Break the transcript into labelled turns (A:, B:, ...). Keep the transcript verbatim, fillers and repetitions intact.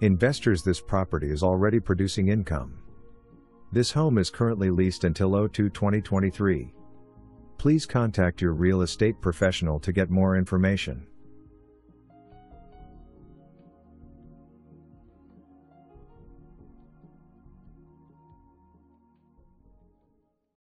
A: Investors, this property is already producing income. This home is currently leased until oh two twenty twenty-three. Please contact your real estate professional to get more information.